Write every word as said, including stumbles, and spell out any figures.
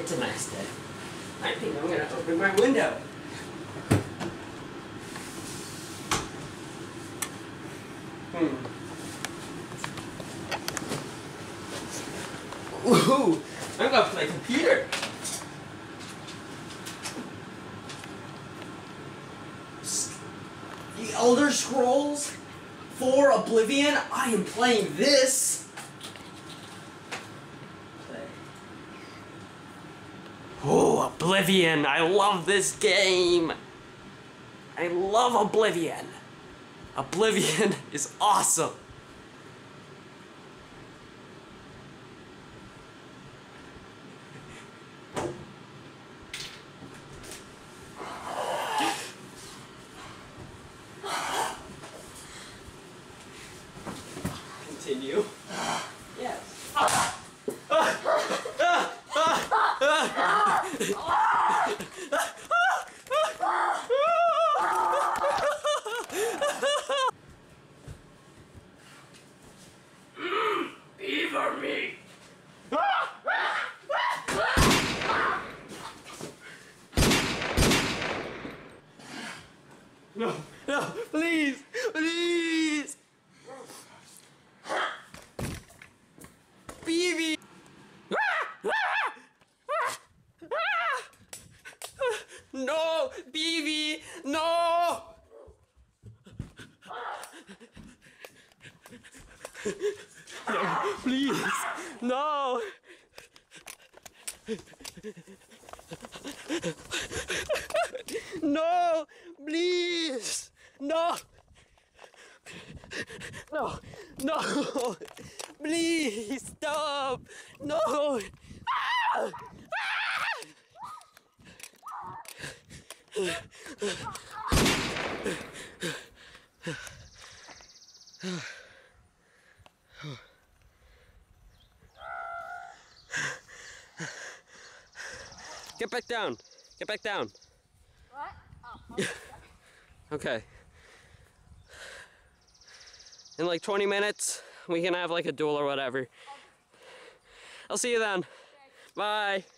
It's a nice day. I think I'm gonna open my window. Hmm. Ooh, I'm gonna play computer. The Elder Scrolls four Oblivion. I am playing this. Oh, Oblivion! I love this game! I love Oblivion! Oblivion is awesome! Continue. Yes. Beaver meat! No, no, please, please! Beavy! No, Beavy, no! No, please, no! No, please, no! No, no, please, stop! No! Ah! Get back down. Get back down. What? Oh, okay. Okay. In like twenty minutes, we can have like a duel or whatever. I'll see you then. Bye.